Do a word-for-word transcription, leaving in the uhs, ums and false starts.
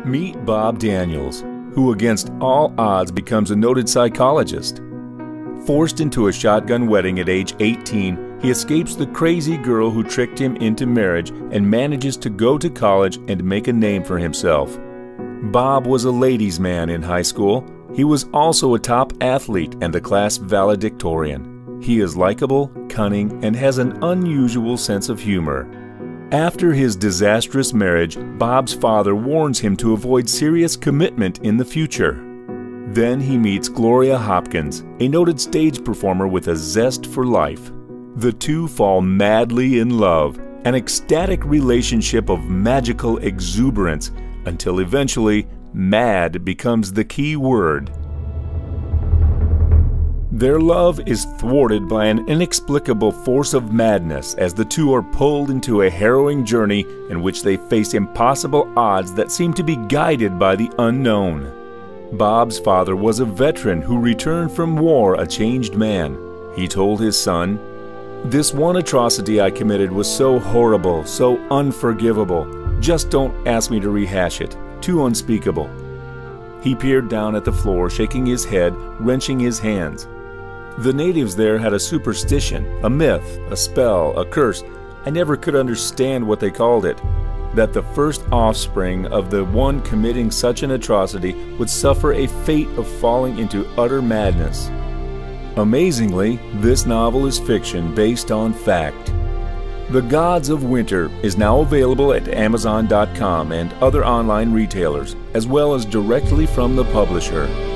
Meet Bob Daniels, who against all odds becomes a noted psychologist. Forced into a shotgun wedding at age eighteen, he escapes the crazy girl who tricked him into marriage and manages to go to college and make a name for himself. Bob was a ladies' man in high school. He was also a top athlete and a class valedictorian. He is likable, cunning, and has an unusual sense of humor. After his disastrous marriage, Bob's father warns him to avoid serious commitment in the future. Then he meets Gloria Hopkins, a noted stage performer with a zest for life. The two fall madly in love, an ecstatic relationship of magical exuberance, until eventually, mad becomes the key word. Their love is thwarted by an inexplicable force of madness as the two are pulled into a harrowing journey in which they face impossible odds that seem to be guided by the unknown. Bob's father was a veteran who returned from war a changed man. He told his son, "This one atrocity I committed was so horrible, so unforgivable. Just don't ask me to rehash it. Too unspeakable." He peered down at the floor, shaking his head, wrenching his hands. The natives there had a superstition, a myth, a spell, a curse. I never could understand what they called it. That the first offspring of the one committing such an atrocity would suffer a fate of falling into utter madness. Amazingly, this novel is fiction based on fact. The Gods of Winter is now available at Amazon dot com and other online retailers, as well as directly from the publisher.